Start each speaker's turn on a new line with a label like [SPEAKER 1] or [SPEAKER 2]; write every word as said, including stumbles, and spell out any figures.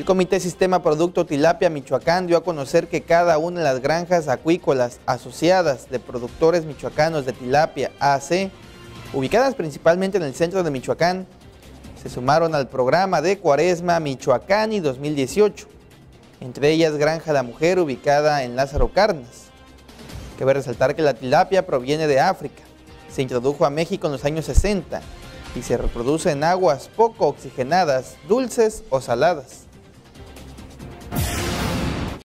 [SPEAKER 1] El Comité Sistema Producto Tilapia Michoacán dio a conocer que cada una de las granjas acuícolas asociadas de productores michoacanos de tilapia A C, ubicadas principalmente en el centro de Michoacán, se sumaron al programa de Cuaresma Michoacán y dos mil dieciocho, entre ellas Granja La Mujer, ubicada en Lázaro Cárdenas. Cabe resaltar que la tilapia proviene de África, se introdujo a México en los años sesenta y se reproduce en aguas poco oxigenadas, dulces o saladas.